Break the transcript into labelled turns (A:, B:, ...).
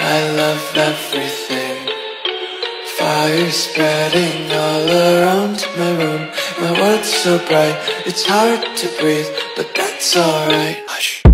A: I love everything. Fire spreading all around my room. My world's so bright, it's hard to breathe, but that's alright. Hush.